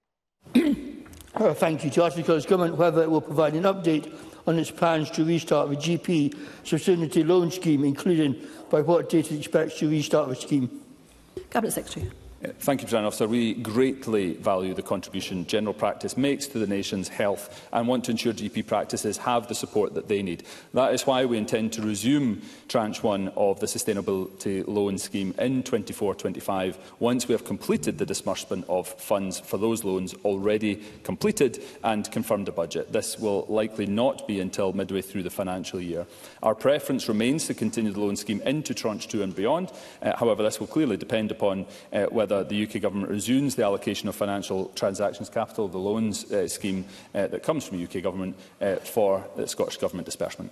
Uh, thank you. To ask the Scottish Government whether it will provide an update on its plans to restart the G P Sustainability Loan Scheme, including by what date it expects to restart the scheme. Cabinet Secretary. Thank you, President Officer. We greatly value the contribution general practice makes to the nation's health and want to ensure G P practices have the support that they need. That is why we intend to resume tranche one of the Sustainability Loan Scheme in twenty-four twenty-five once we have completed the disbursement of funds for those loans already completed and confirmed a budget. This will likely not be until midway through the financial year. Our preference remains to continue the loan scheme into tranche two and beyond. Uh, however, this will clearly depend upon uh, whether the U K Government resumes the allocation of financial transactions capital, the loans uh, scheme uh, that comes from the U K Government uh, for the Scottish Government disbursement.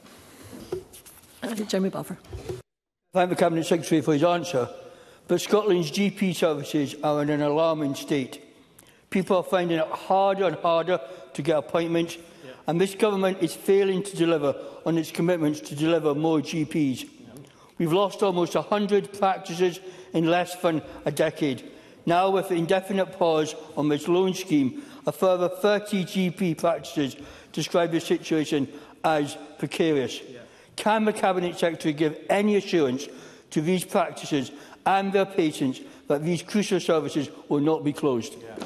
Uh, Jeremy Balfour. Thank the Cabinet Secretary for his answer, but Scotland's G P services are in an alarming state. People are finding it harder and harder to get appointments, yeah. and this Government is failing to deliver on its commitments to deliver more G Ps. Yeah. We've lost almost one hundred practices in less than a decade. Now, with the indefinite pause on this loan scheme, a further thirty G P practices describe the situation as precarious. Yeah. Can the Cabinet Secretary give any assurance to these practices and their patients that these crucial services will not be closed? Yeah.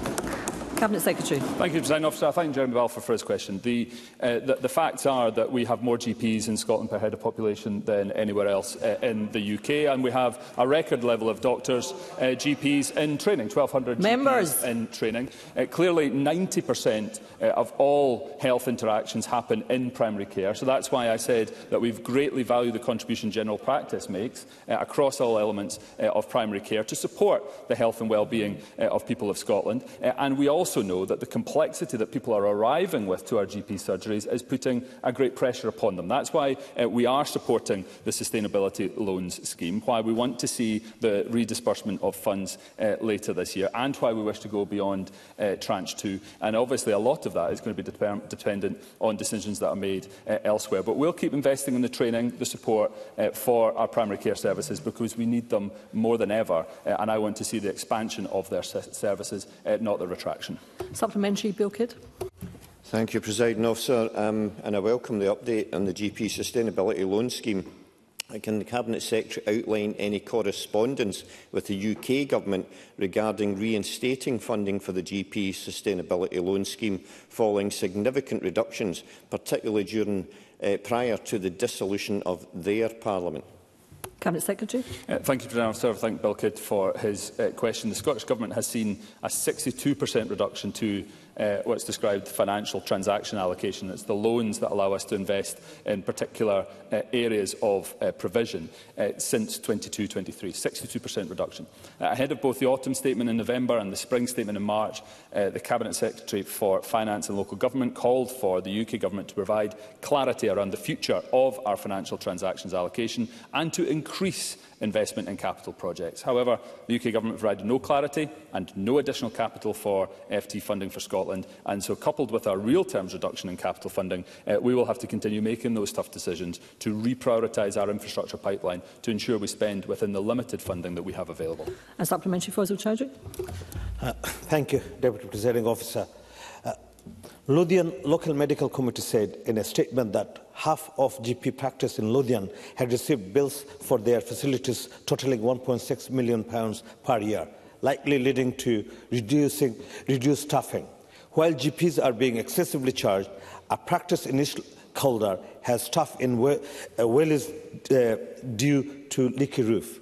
Cabinet Secretary. Thank you, President Officer. I thank Jeremy Balfour for his question. The, uh, the, the facts are that we have more G Ps in Scotland per head of population than anywhere else uh, in the U K, and we have a record level of doctors, uh, G Ps in training, twelve hundred Members. G Ps in training. Uh, clearly, ninety percent uh, of all health interactions happen in primary care, so that's why I said that we've greatly valued the contribution general practice makes uh, across all elements uh, of primary care to support the health and well-being uh, of people of Scotland, uh, and we also also know that the complexity that people are arriving with to our G P surgeries is putting a great pressure upon them. That's why uh, we are supporting the Sustainability Loans Scheme, why we want to see the redisbursement of funds uh, later this year, and why we wish to go beyond uh, tranche two. And obviously a lot of that is going to be de dependent on decisions that are made uh, elsewhere. But we'll keep investing in the training, the support uh, for our primary care services, because we need them more than ever, uh, and I want to see the expansion of their services, uh, not the retraction. Supplementary, Bill Kidd. Thank you, Presiding Officer, um, and I welcome the update on the G P Sustainability Loan Scheme. Can the Cabinet Secretary outline any correspondence with the U K Government regarding reinstating funding for the G P Sustainability Loan Scheme following significant reductions, particularly during, uh, prior to the dissolution of their Parliament? Cabinet Secretary. Uh, thank you, President Officer. I thank Bill Kidd for his uh, question. The Scottish Government has seen a sixty-two percent reduction to uh, what's described financial transaction allocation. It's the loans that allow us to invest in particular uh, areas of uh, provision uh, since twenty-two twenty-three. sixty-two percent reduction. Uh, ahead of both the autumn statement in November and the spring statement in March, uh, the Cabinet Secretary for Finance and Local Government called for the U K Government to provide clarity around the future of our financial transactions allocation and to increase increase investment in capital projects. However, the U K Government provided no clarity and no additional capital for F T funding for Scotland, and so coupled with our real terms reduction in capital funding, uh, we will have to continue making those tough decisions to reprioritise our infrastructure pipeline to ensure we spend within the limited funding that we have available. A supplementary, Fawzul Chowdhury. Uh, thank you, Deputy Presiding Officer. Uh, Lothian Local Medical Committee said in a statement that half of G P practice in Lothian had received bills for their facilities totalling one point six million pounds per year, likely leading to reducing, reduced staffing. While G Ps are being excessively charged, a practice in East Calder has staff in Wales uh, due to leaky roof.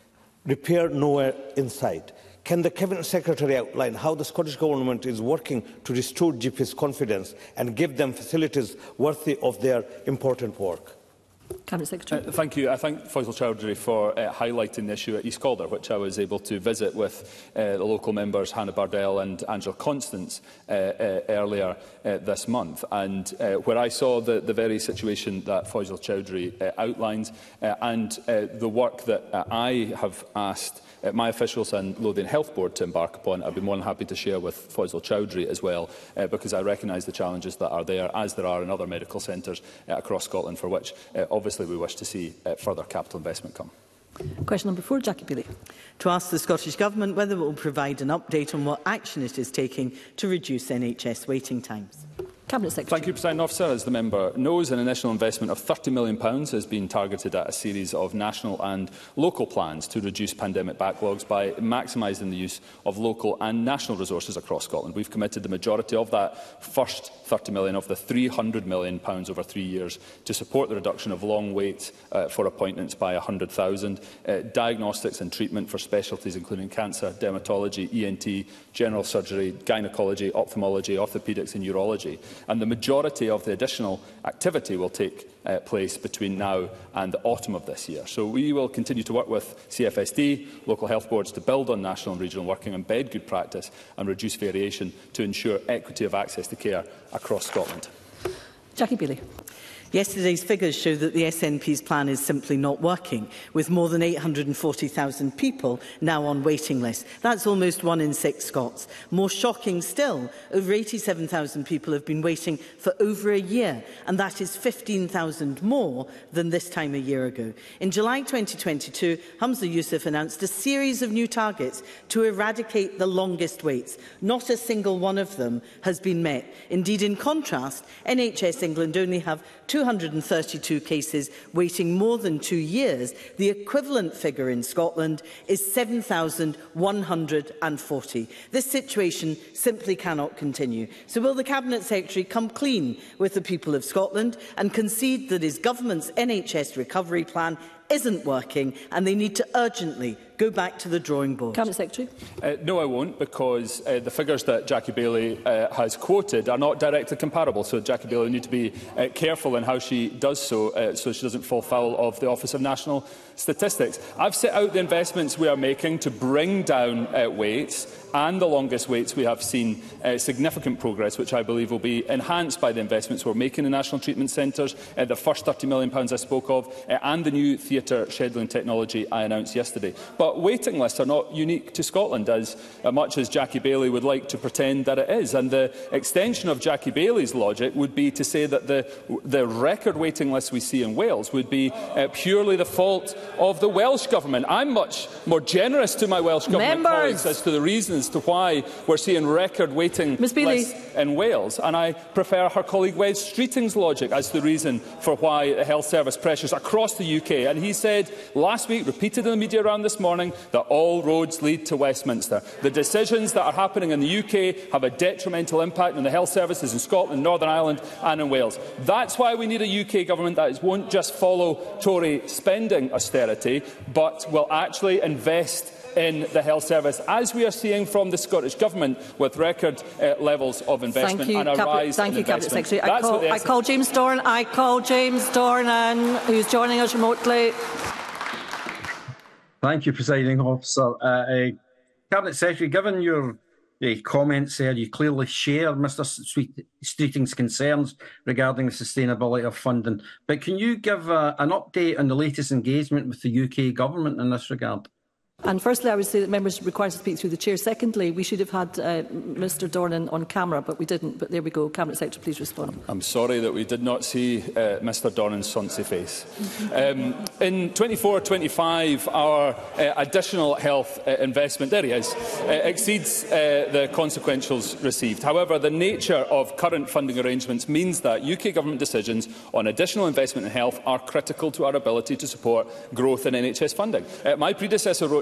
Repair nowhere inside. Can the Cabinet Secretary outline how the Scottish Government is working to restore G Ps' confidence and give them facilities worthy of their important work? Cabinet Secretary. Uh, thank you. I thank Faisal Chowdhury for uh, highlighting the issue at East Calder, which I was able to visit with uh, the local members Hannah Bardell and Angela Constance uh, uh, earlier uh, this month, and uh, where I saw the, the very situation that Faisal Chowdhury uh, outlined, uh, and uh, the work that uh, I have asked Uh, my officials and Lothian Health Board to embark upon. I'd be more than happy to share with Faisal Chowdhury as well, uh, because I recognise the challenges that are there, as there are in other medical centres uh, across Scotland, for which uh, obviously we wish to see uh, further capital investment come. Question number four, Jackie Bailey. To ask the Scottish Government whether it will provide an update on what action it is taking to reduce N H S waiting times. Cabinet Secretary. Thank you, President Officer. As the member knows, an initial investment of thirty million pounds has been targeted at a series of national and local plans to reduce pandemic backlogs by maximising the use of local and national resources across Scotland. We've committed the majority of that first thirty million pounds of the three hundred million pounds over three years to support the reduction of long waits uh, for appointments by one hundred thousand, uh, diagnostics and treatment for specialties including cancer, dermatology, E N T, general surgery, gynaecology, ophthalmology, orthopaedics and urology. And the majority of the additional activity will take uh, place between now and the autumn of this year. So we will continue to work with C F S D, local health boards, to build on national and regional working, embed good practice and reduce variation to ensure equity of access to care across Scotland. Jackie Bailey. Yesterday's figures show that the S N P's plan is simply not working, with more than eight hundred and forty thousand people now on waiting lists. That's almost one in six Scots. More shocking still, over eighty-seven thousand people have been waiting for over a year, and that is fifteen thousand more than this time a year ago. In July twenty twenty-two, Humza Yousaf announced a series of new targets to eradicate the longest waits. Not a single one of them has been met. Indeed, in contrast, N H S England only have two hundred and thirty-two cases waiting more than two years. The equivalent figure in Scotland is seven thousand one hundred and forty. This situation simply cannot continue. So will the Cabinet Secretary come clean with the people of Scotland and concede that his government's N H S recovery plan isn't working and they need to urgently go back to the drawing board? Cabinet Secretary. Uh, no, I won't, because uh, the figures that Jackie Bailey uh, has quoted are not directly comparable. So Jackie Bailey will need to be uh, careful in how she does so, uh, so she doesn't fall foul of the Office of National Statistics. I've set out the investments we are making to bring down uh, waits, and the longest waits we have seen uh, significant progress, which I believe will be enhanced by the investments we're making in national treatment centres, uh, the first thirty million pounds I spoke of, uh, and the new theatre scheduling technology I announced yesterday. But waiting lists are not unique to Scotland, as uh, much as Jackie Bailey would like to pretend that it is. And the extension of Jackie Bailey's logic would be to say that the, the record waiting lists we see in Wales would be uh, purely the fault of the Welsh Government. I'm much more generous to my Welsh Government Members. colleagues as to the reasons to why we're seeing record waiting lists in Wales, and I prefer her colleague Wes Streeting's logic as the reason for why the health service pressures across the U K. And he said last week, repeated in the media around this morning, that all roads lead to Westminster. The decisions that are happening in the U K have a detrimental impact on the health services in Scotland, Northern Ireland and in Wales. That's why we need a U K government that won't just follow Tory spending austerity, but will actually invest in the health service, as we are seeing from the Scottish Government, with record uh, levels of investment Thank you, and a Cabinet, rise thank in you, Cabinet investment. Secretary. I That's call, what the I call James Dornan. I call James Dornan, who's joining us remotely. Thank you, Presiding Officer. Uh, uh, Cabinet Secretary, given your uh, comments there, you clearly share Mr Streeting's concerns regarding the sustainability of funding. But can you give uh, an update on the latest engagement with the U K Government in this regard? And firstly, I would say that members are required to speak through the chair. Secondly, we should have had uh, Mr Dornan on camera, but we didn't. But there we go. Cabinet Secretary, please respond. I'm sorry that we did not see uh, Mr Dornan's sonsy face. Um, in twenty-four twenty-five, our uh, additional health uh, investment, there he is, uh, exceeds uh, the consequentials received. However, the nature of current funding arrangements means that U K Government decisions on additional investment in health are critical to our ability to support growth in N H S funding. Uh, my predecessor wrote to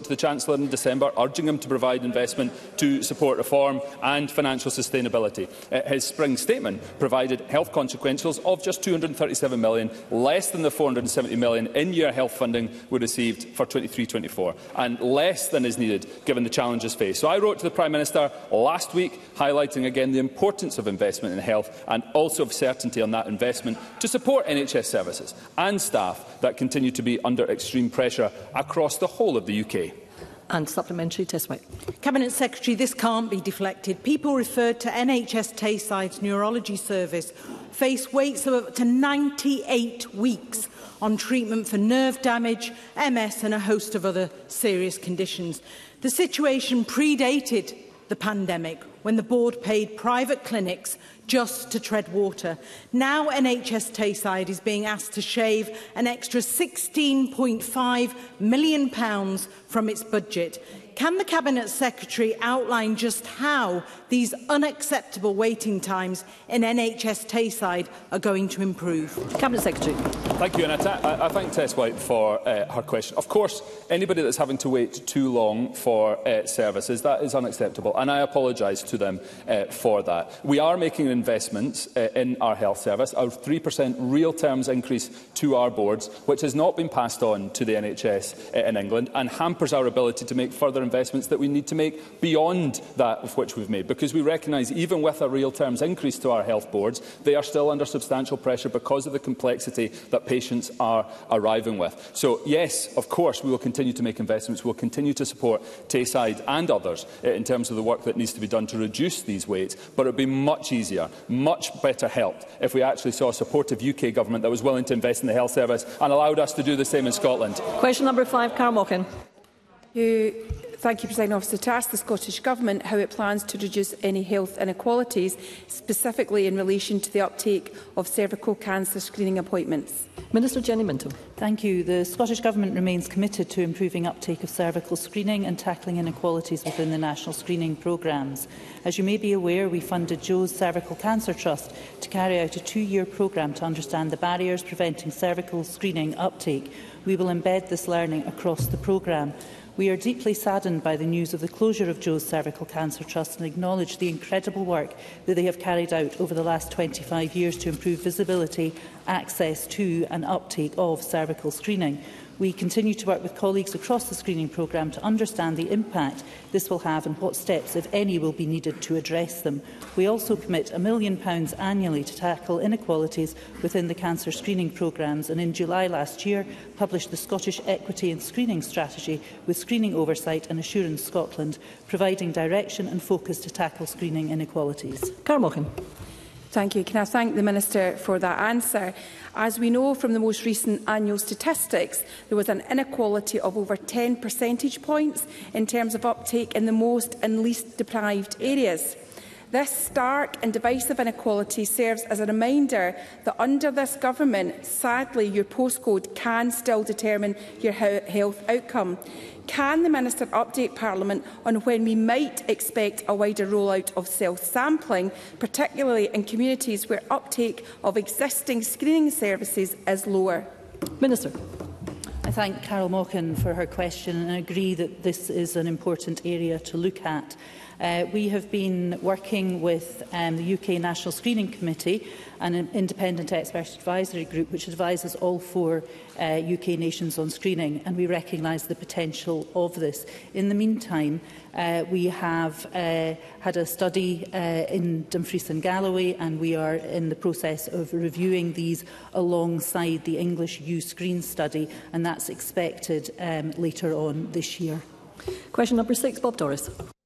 the Chancellor in December, urging him to provide investment to support reform and financial sustainability. Uh, his spring statement provided health consequentials of just two hundred and thirty-seven million pounds, less than the four hundred and seventy million pounds in-year health funding we received for twenty-three twenty-four, and less than is needed given the challenges faced. So I wrote to the Prime Minister last week, highlighting again the importance of investment in health and also of certainty on that investment to support N H S services and staff that continue to be under extreme pressure across the whole of the U K. And supplementary, Tess White. Cabinet Secretary, this can't be deflected. People referred to N H S Tayside's neurology service face waits of up to ninety-eight weeks on treatment for nerve damage, M S and a host of other serious conditions. The situation predated the pandemic, when the board paid private clinics just to tread water. Now N H S Tayside is being asked to shave an extra sixteen point five million pounds from its budget. Can the Cabinet Secretary outline just how these unacceptable waiting times in N H S Tayside are going to improve? Cabinet Secretary. Thank you, and I, I thank Tess White for uh, her question. Of course, anybody that's having to wait too long for uh, services, that is unacceptable, and I apologise to them uh, for that. We are making investments uh, in our health service, our three percent real terms increase to our boards, which has not been passed on to the N H S uh, in England, and hampers our ability to make further investments that we need to make beyond that of which we've made, because we recognise even with a real terms increase to our health boards, they are still under substantial pressure because of the complexity that patients are arriving with. So yes, of course, we will continue to make investments. We will continue to support Tayside and others uh, in terms of the work that needs to be done to reduce these waits, but it would be much easier, much better helped if we actually saw a supportive U K government that was willing to invest in the health service and allowed us to do the same in Scotland. Question number five, Carl Mockin. You Thank you, Presiding Officer. To ask the Scottish Government how it plans to reduce any health inequalities, specifically in relation to the uptake of cervical cancer screening appointments. Minister Jenny Minto. Thank you. The Scottish Government remains committed to improving uptake of cervical screening and tackling inequalities within the national screening programmes. As you may be aware, we funded Joe's Cervical Cancer Trust to carry out a two-year programme to understand the barriers preventing cervical screening uptake. We will embed this learning across the programme. We are deeply saddened by the news of the closure of Joe's Cervical Cancer Trust and acknowledge the incredible work that they have carried out over the last twenty-five years to improve visibility, access to and uptake of cervical screening. We continue to work with colleagues across the screening programme to understand the impact this will have and what steps, if any, will be needed to address them. We also commit a million pounds annually to tackle inequalities within the cancer screening programmes, and in July last year published the Scottish Equity and Screening Strategy with Screening Oversight and Assurance Scotland, providing direction and focus to tackle screening inequalities. Carl Mockin. Thank you. Can I thank the Minister for that answer? As we know from the most recent annual statistics, there was an inequality of over ten percentage points in terms of uptake in the most and least deprived areas. This stark and divisive inequality serves as a reminder that under this government, sadly, your postcode can still determine your health outcome. Can the Minister update Parliament on when we might expect a wider rollout of self-sampling, particularly in communities where uptake of existing screening services is lower? Minister. I thank Carol Mockin for her question and agree that this is an important area to look at. Uh, we have been working with um, the U K National Screening Committee, an independent expert advisory group which advises all four uh, U K nations on screening, and we recognise the potential of this. In the meantime, uh, we have uh, had a study uh, in Dumfries and Galloway, and we are in the process of reviewing these alongside the English U Screen study, and that's expected um, later on this year. Question number six, Bob Doris.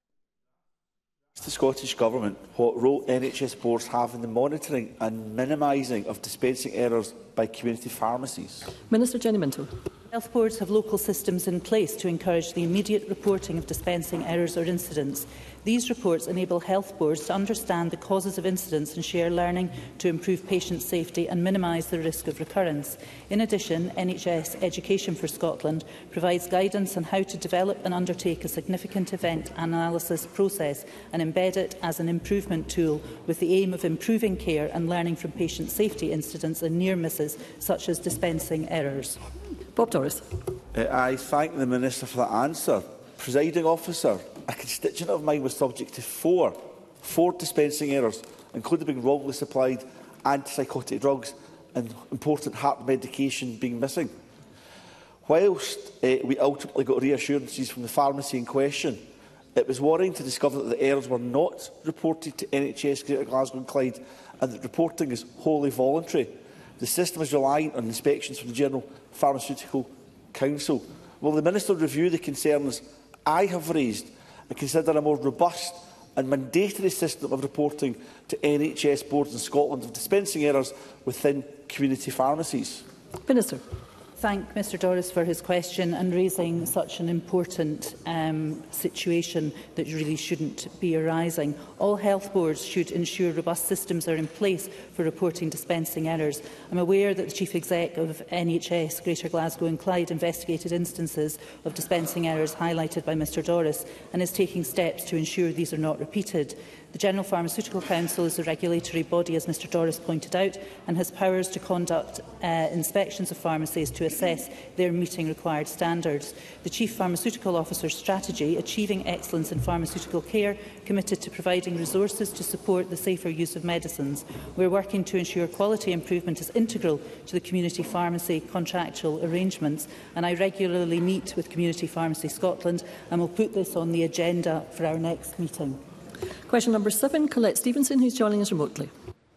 The Scottish Government what role N H S boards have in the monitoring and minimising of dispensing errors by community pharmacies? Minister Jenny Minto. Health boards have local systems in place to encourage the immediate reporting of dispensing errors or incidents. These reports enable health boards to understand the causes of incidents and share learning to improve patient safety and minimise the risk of recurrence. In addition, N H S Education for Scotland provides guidance on how to develop and undertake a significant event analysis process and embed it as an improvement tool with the aim of improving care and learning from patient safety incidents and near misses such as dispensing errors. Bob Doris. Uh, I thank the Minister for that answer. Presiding officer, a constituent of mine was subject to four, four dispensing errors, including being wrongly supplied antipsychotic drugs and important heart medication being missing. Whilst uh, we ultimately got reassurances from the pharmacy in question, it was worrying to discover that the errors were not reported to N H S Greater Glasgow and Clyde and that reporting is wholly voluntary. The system is reliant on inspections from the General Pharmaceutical Council. Will the Minister review the concerns I have raised and consider a more robust and mandatory system of reporting to N H S boards in Scotland of dispensing errors within community pharmacies? Minister. Thank Mr Doris for his question and raising such an important um, situation that really shouldn't be arising. All health boards should ensure robust systems are in place for reporting dispensing errors. I'm aware that the Chief Exec of N H S Greater Glasgow and Clyde investigated instances of dispensing errors highlighted by Mr Doris and is taking steps to ensure these are not repeated. The General Pharmaceutical Council is a regulatory body, as Mr Doris pointed out, and has powers to conduct uh, inspections of pharmacies to assess their meeting required standards. The Chief Pharmaceutical Officer's strategy, Achieving Excellence in Pharmaceutical Care, committed to providing resources to support the safer use of medicines. We are working to ensure quality improvement is integral to the community pharmacy contractual arrangements, and I regularly meet with Community Pharmacy Scotland and will put this on the agenda for our next meeting. Question number seven, Colette Stevenson, who's joining us remotely.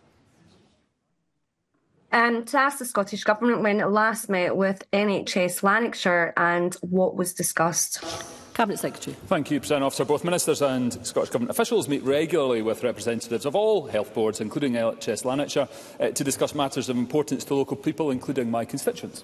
Um, to ask the Scottish Government when it last met with N H S Lanarkshire and what was discussed. Cabinet Secretary. Thank you, President Officer. Both ministers and Scottish Government officials meet regularly with representatives of all health boards, including N H S Lanarkshire, uh, to discuss matters of importance to local people, including my constituents.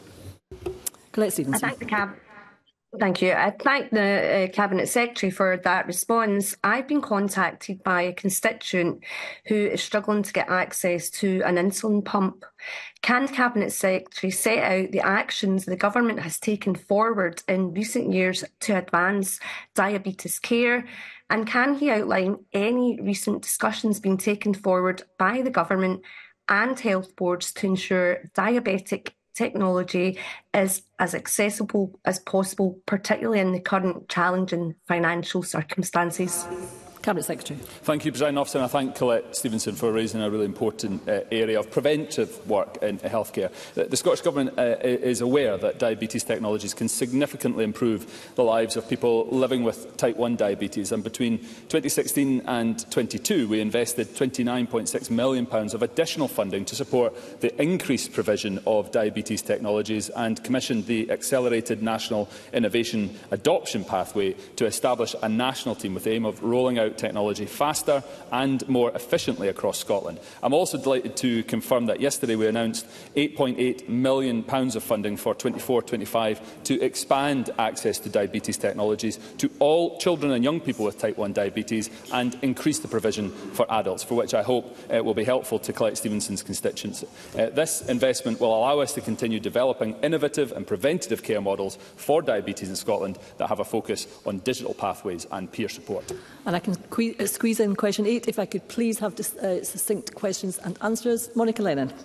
Colette Stevenson. I thank the Cabinet. Thank you. I thank the uh, Cabinet Secretary for that response. I've been contacted by a constituent who is struggling to get access to an insulin pump. Can the Cabinet Secretary set out the actions the Government has taken forward in recent years to advance diabetes care? And can he outline any recent discussions being taken forward by the Government and health boards to ensure diabetic technology is as accessible as possible, particularly in the current challenging financial circumstances? Cabinet Secretary. Thank you, President Officer, and I thank Colette Stevenson for raising a really important uh, area of preventive work in healthcare. The, the Scottish Government uh, is aware that diabetes technologies can significantly improve the lives of people living with type one diabetes, and between twenty sixteen and twenty-two we invested twenty-nine point six million pounds of additional funding to support the increased provision of diabetes technologies and commissioned the Accelerated National Innovation Adoption Pathway to establish a national team with the aim of rolling out technology faster and more efficiently across Scotland. I'm also delighted to confirm that yesterday we announced eight point eight million pounds of funding for twenty-four twenty-five to expand access to diabetes technologies to all children and young people with type one diabetes and increase the provision for adults, for which I hope uh, will be helpful to Colette Stevenson's constituents. Uh, this investment will allow us to continue developing innovative and preventative care models for diabetes in Scotland that have a focus on digital pathways and peer support. And I can squeeze in question eight, if I could please have uh, succinct questions and answers. Monica Lennon.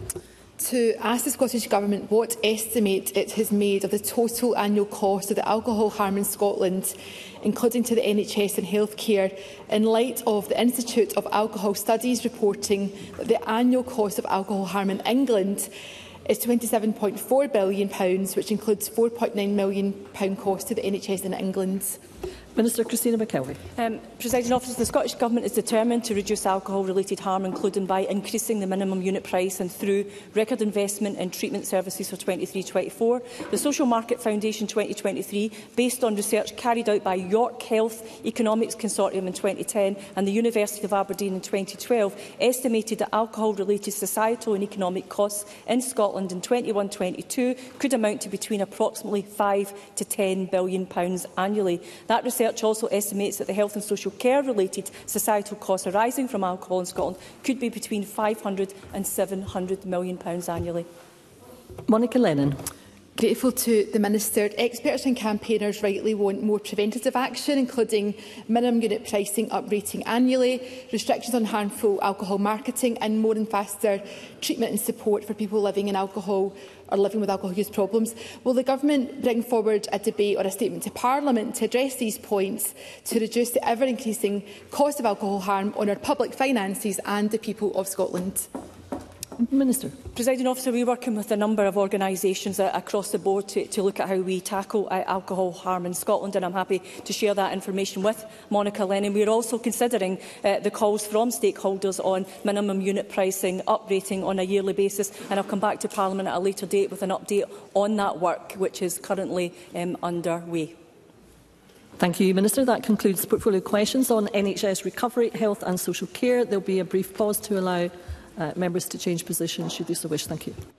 To ask the Scottish Government what estimate it has made of the total annual cost of the alcohol harm in Scotland, including to the N H S and healthcare, in light of the Institute of Alcohol Studies reporting that the annual cost of alcohol harm in England is twenty-seven point four billion pounds, which includes four point nine million pounds cost to the N H S in England. Minister Christina McKelvey. Um, Presiding Officer, the Scottish Government is determined to reduce alcohol-related harm, including by increasing the minimum unit price and through record investment in treatment services for twenty-three twenty-four. The Social Market Foundation twenty twenty-three, based on research carried out by York Health Economics Consortium in twenty ten and the University of Aberdeen in twenty twelve, estimated that alcohol-related societal and economic costs in Scotland in twenty-one twenty-two could amount to between approximately five to ten billion pounds annually. That research also estimates that the health and social care-related societal costs arising from alcohol in Scotland could be between five hundred and seven hundred million pounds annually. Monica Lennon. Grateful to the Minister. Experts and campaigners rightly want more preventative action, including minimum unit pricing uprating annually, restrictions on harmful alcohol marketing and more and faster treatment and support for people living in alcohol or living with alcohol use problems. Will the Government bring forward a debate or a statement to Parliament to address these points to reduce the ever-increasing cost of alcohol harm on our public finances and the people of Scotland? Minister. Presiding Officer, we are working with a number of organisations uh, across the board to, to look at how we tackle uh, alcohol harm in Scotland, and I'm happy to share that information with Monica Lennon. We are also considering uh, the calls from stakeholders on minimum unit pricing, uprating on a yearly basis, and I'll come back to Parliament at a later date with an update on that work, which is currently um, underway. Thank you, Minister. That concludes portfolio questions on N H S recovery, health and social care. There will be a brief pause to allow Uh, members to change position should they so wish. Thank you.